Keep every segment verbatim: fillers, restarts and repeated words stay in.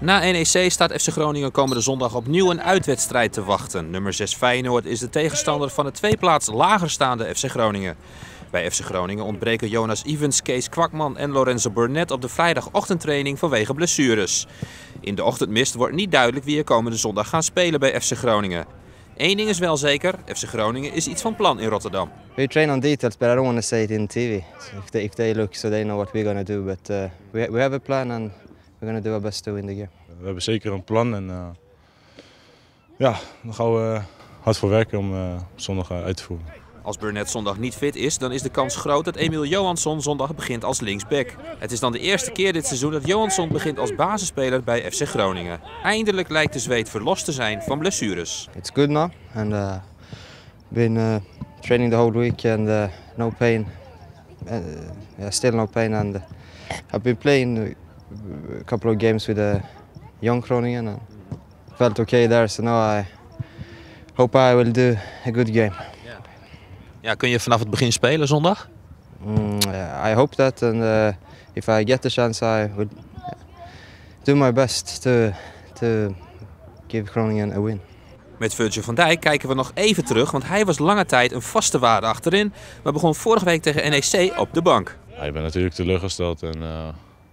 Na N E C staat F C Groningen komende zondag opnieuw een uitwedstrijd te wachten. Nummer zes Feyenoord is de tegenstander van het twee plaats lager staande F C Groningen. Bij F C Groningen ontbreken Jonas Evans, Kees Kwakman en Lorenzo Burnett op de vrijdagochtendtraining vanwege blessures. In de ochtendmist wordt niet duidelijk wie er komende zondag gaan spelen bij F C Groningen. Eén ding is wel zeker, F C Groningen is iets van plan in Rotterdam. We train on details, but I don't want to say it in T V. So if they if they look, so they know what we're going to do. But uh, we we have a plan and we're going to do our best to win the game. We hebben zeker een plan en uh, ja, dan gaan we hard voor werken om uh, zondag uh, uit te voeren. Als Burnett zondag niet fit is, dan is de kans groot dat Emil Johansson zondag begint als linksback. Het is dan de eerste keer dit seizoen dat Johansson begint als basisspeler bij F C Groningen. Eindelijk lijkt de Zweed verlost te zijn van blessures. It's good now and uh, been uh, training the whole week and uh, no pain. Uh, yeah, still no pain and uh, I've been playing a couple of games with uh, young Groningen and felt okay there. So now I hope I will do a good game. Ja, kun je vanaf het begin spelen zondag? Mm, I hope that, and uh, if I get the chance, I would do my best to to give Groningen a win. Met Virgil van Dijk kijken we nog even terug, want hij was lange tijd een vaste waarde achterin, maar begon vorige week tegen N E C op de bank. Ja, ik ben natuurlijk teleurgesteld en uh,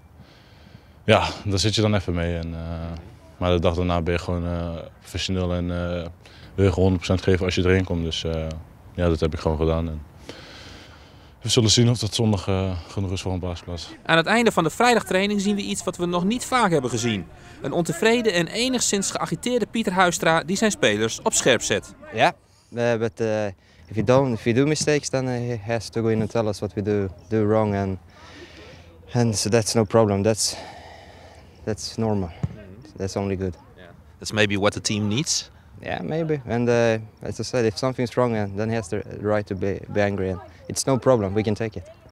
ja, daar zit je dan even mee. En, uh, maar de dag daarna ben je gewoon uh, professioneel en uh, wil je gewoon honderd procent geven als je erin komt. Dus, uh, ja, dat heb ik gewoon gedaan. En we zullen zien of dat zondag uh, genoeg is voor een basisplaats. Aan het einde van de vrijdagtraining zien we iets wat we nog niet vaak hebben gezien. Een ontevreden en enigszins geagiteerde Pieter Huistra die zijn spelers op scherp zet. Ja, yeah, uh, but uh, if you don't, if you do mistakes, then he has to go in and tell us what we do do wrong, and and so that's no problem. That's that's normal. That's only good. Yeah. That's maybe what the team needs. Yeah, maybe. And uh, as I said, if something's wrong, then he has the right to be, be angry. And it's no problem. We can take it.